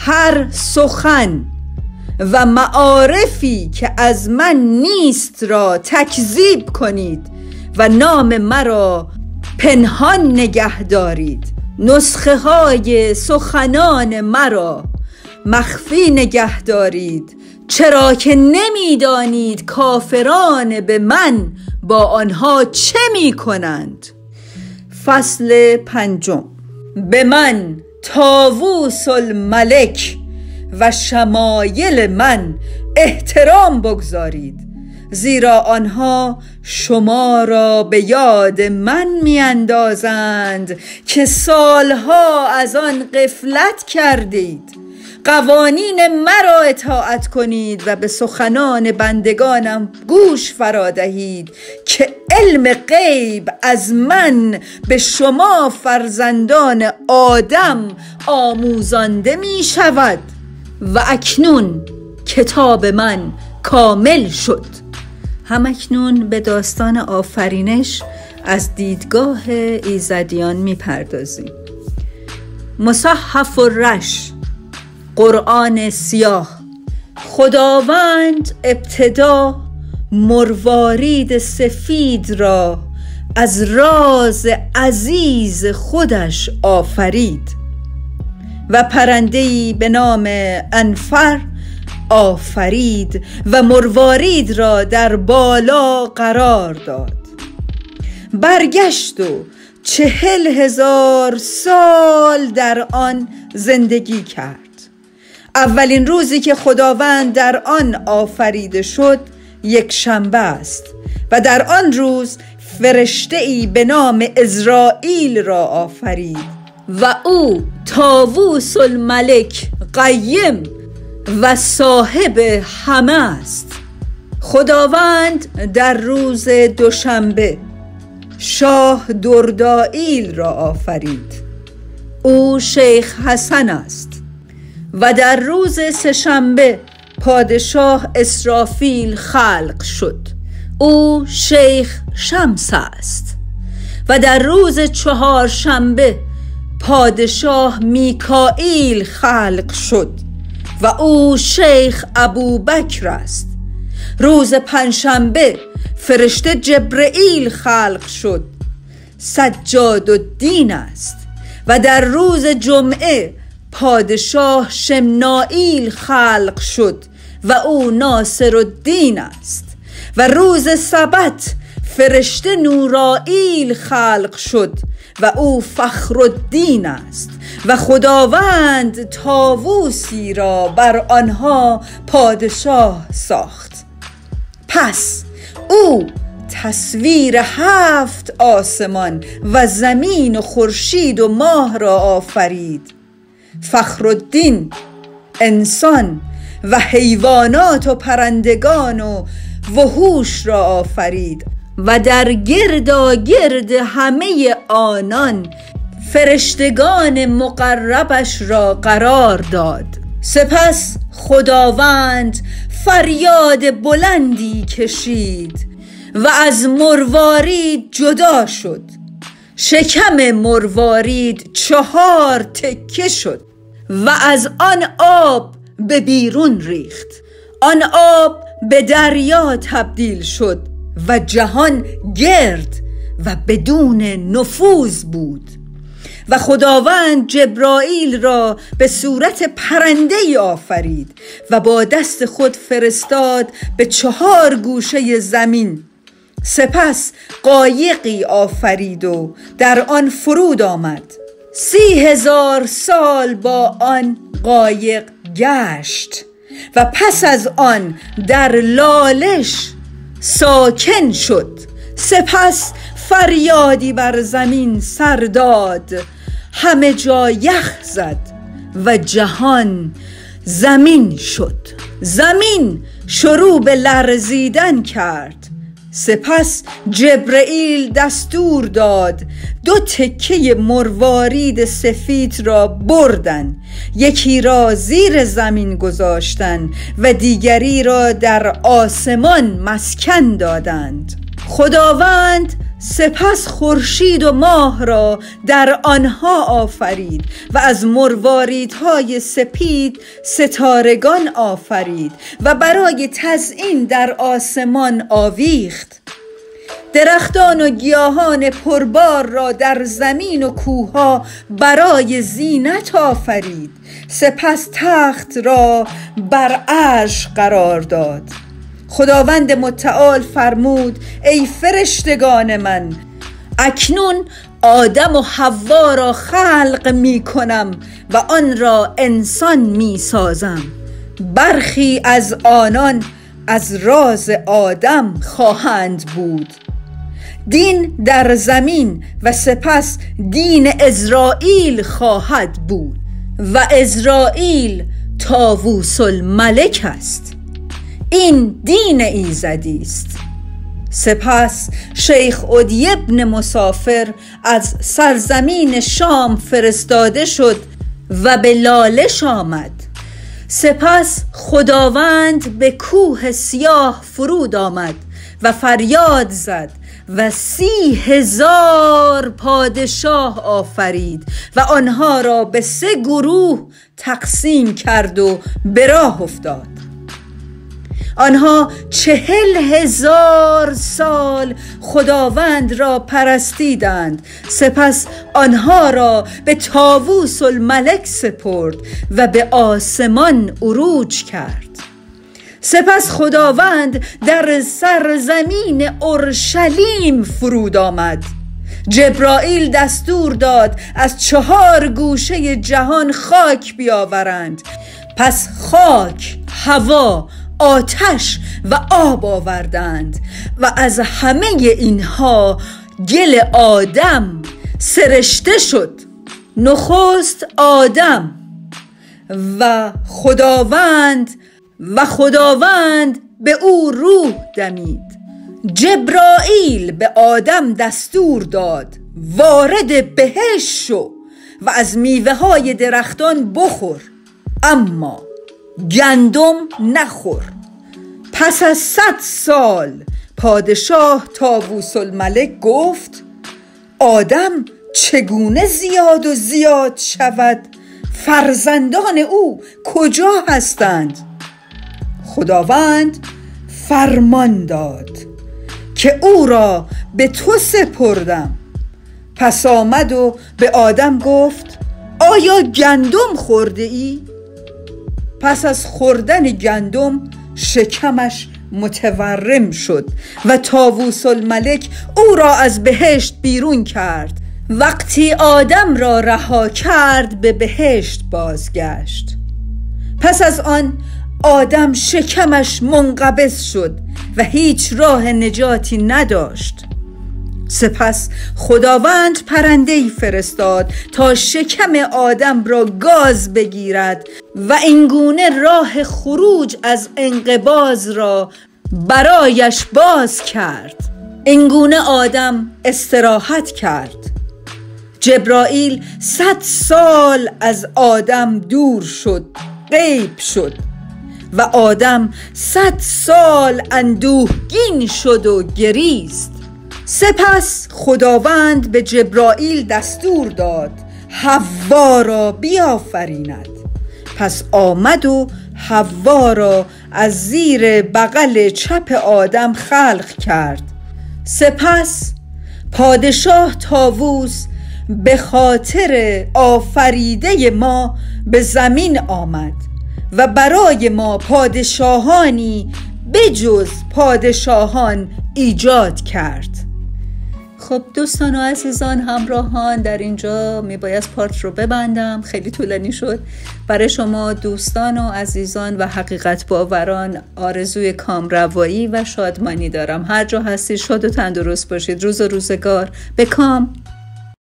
هر سخن و معارفی که از من نیست را تکذیب کنید و نام مرا پنهان نگه دارید. نسخه های سخنان مرا مخفی نگه دارید، چرا که نمیدانید کافران به من با آنها چه می کنند. فصل 5. به من طاووس الملک و شمایل من احترام بگذارید، زیرا آنها شما را به یاد من میاندازند که سالها از آن غفلت کردید. قوانین مرا اطاعت کنید و به سخنان بندگانم گوش فرادهید که علم غیب از من به شما فرزندان آدم آموزانده می شود. و اکنون کتاب من کامل شد. همکنون به داستان آفرینش از دیدگاه ایزدیان می پردازیم. مصحف الرش، قرآن سیاه. خداوند ابتدا مروارید سفید را از راز عزیز خودش آفرید و پرنده‌ای به نام انفر آفرید و مروارید را در بالا قرار داد. برگشت و 40,000 سال در آن زندگی کرد. اولین روزی که خداوند در آن آفریده شد یک شنبه است و در آن روز فرشته‌ای به نام عزرائیل را آفرید و او طاووس الملک قیم و صاحب همه است. خداوند در روز دوشنبه شاه دردائیل را آفرید، او شیخ حسن است. و در روز سه‌شنبه پادشاه اسرافیل خلق شد، او شیخ شمس است. و در روز چهارشنبه پادشاه میکائیل خلق شد و او شیخ ابوبکر است. روز پنجشنبه فرشته جبرئیل خلق شد، سجادالدین است. و در روز جمعه پادشاه شمنائیل خلق شد و او ناصرالدین است. و روز سبت فرشته نورائیل خلق شد و او فخرالدین است. و خداوند طاووسی را بر آنها پادشاه ساخت. پس او تصویر 7 آسمان و زمین و خورشید و ماه را آفرید. فخرالدین انسان و حیوانات و پرندگان و وحوش را آفرید و در گرداگرد همه آنان فرشتگان مقربش را قرار داد. سپس خداوند فریاد بلندی کشید و از مروارید جدا شد. شکم مروارید 4 تکه شد و از آن آب به بیرون ریخت. آن آب به دریا تبدیل شد و جهان گرد و بدون نفوذ بود. و خداوند جبرائیل را به صورت پرنده‌ای آفرید و با دست خود فرستاد به 4 گوشه زمین. سپس قایقی آفرید و در آن فرود آمد. 30,000 سال با آن قایق گشت و پس از آن در لالش ساکن شد. سپس فریادی بر زمین سر داد، همه جا یخ زد و جهان زمین شد. زمین شروع به لرزیدن کرد. سپس جبرئیل دستور داد 2 تکه مروارید سفید را بردن، یکی را زیر زمین گذاشتن و دیگری را در آسمان مسکن دادند. خداوند سپس خورشید و ماه را در آنها آفرید و از مرواریدهای سپید ستارگان آفرید و برای تزیین در آسمان آویخت. درختان و گیاهان پربار را در زمین و کوهها برای زینت آفرید. سپس تخت را بر عرش قرار داد. خداوند متعال فرمود: ای فرشتگان من، اکنون آدم و حوا را خلق می کنم و آن را انسان می سازم. برخی از آنان از راز آدم خواهند بود. دین در زمین و سپس دین عزرائیل خواهد بود و عزرائیل طاووس الملک است. این دین ایزدی است. سپس شیخ عدی بن مسافر از سرزمین شام فرستاده شد و به لالش آمد. سپس خداوند به کوه سیاه فرود آمد و فریاد زد و 30,000 پادشاه آفرید و آنها را به 3 گروه تقسیم کرد و به راه افتاد. آنها 40,000 سال خداوند را پرستیدند. سپس آنها را به طاووس الملک سپرد و به آسمان عروج کرد. سپس خداوند در سرزمین اورشلیم فرود آمد. جبرائیل دستور داد از 4 گوشه جهان خاک بیاورند. پس خاک، هوا، آتش و آب آوردند و از همه اینها گل آدم سرشته شد. نخست آدم و خداوند به او روح دمید. جبرائیل به آدم دستور داد: وارد بهشت شو و از میوه های درختان بخور، اما گندم نخور. پس از 100 سال پادشاه طاووس الملک گفت: آدم چگونه زیاد شود؟ فرزندان او کجا هستند؟ خداوند فرمان داد که او را به تو سپردم. پس آمد و به آدم گفت: آیا گندم خورده ای؟ پس از خوردن گندم شکمش متورم شد و طاووس الملک او را از بهشت بیرون کرد. وقتی آدم را رها کرد به بهشت بازگشت. پس از آن آدم شکمش منقبض شد و هیچ راه نجاتی نداشت. سپس خداوند پرنده‌ای فرستاد تا شکم آدم را گاز بگیرد و اینگونه راه خروج از انقباض را برایش باز کرد. اینگونه آدم استراحت کرد. جبرائیل 100 سال از آدم دور شد، غیب شد و آدم 100 سال اندوهگین شد و گریست. سپس خداوند به جبرائیل دستور داد حوا را بیافریند. پس آمد و حوا را از زیر بغل چپ آدم خلق کرد. سپس پادشاه طاووس به خاطر آفریده ما به زمین آمد و برای ما پادشاهانی بجز پادشاهان ایجاد کرد. خب دوستان و عزیزان همراهان، در اینجا میباید پارت رو ببندم، خیلی طولانی شد. برای شما دوستان و عزیزان و حقیقت باوران آرزوی کامروایی و شادمانی دارم. هر جا هستید شاد و تندرست باشید. روز و روزگار به کام.